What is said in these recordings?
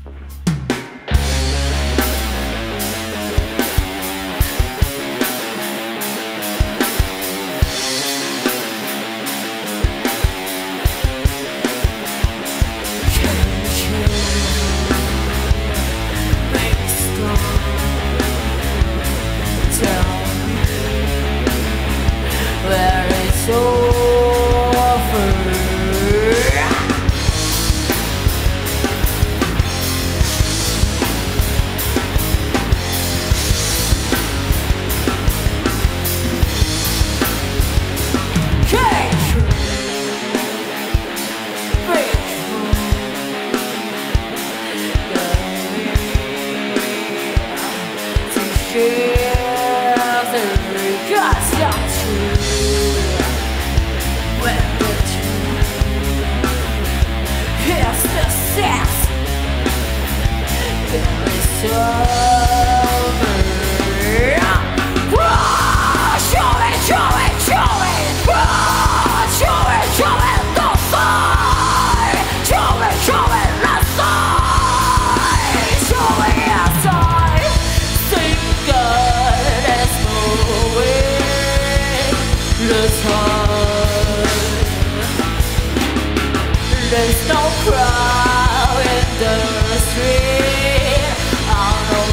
There's no crowd in the street, on no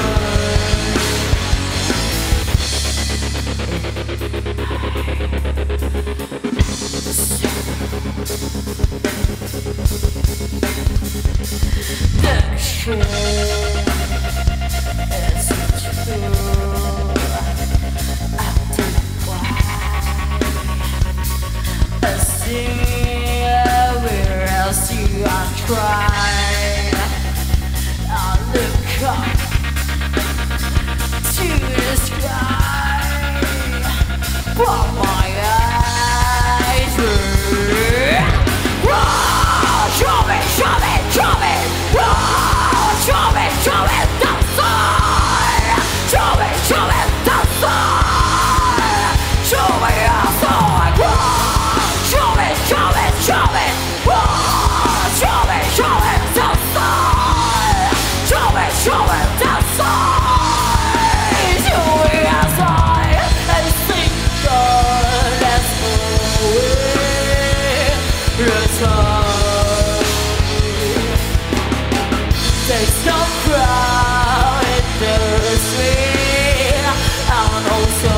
The shit is true. I do why I see. I try, I look up to the sky, but my eyes show me, show me, show me, show me, show me the sun, show me the sun, show me outside, show me, show me, show me. Show me the sun. Show me the sun. Show me outside and sing the dance away. Return. There's no crowd in the street. I'm also.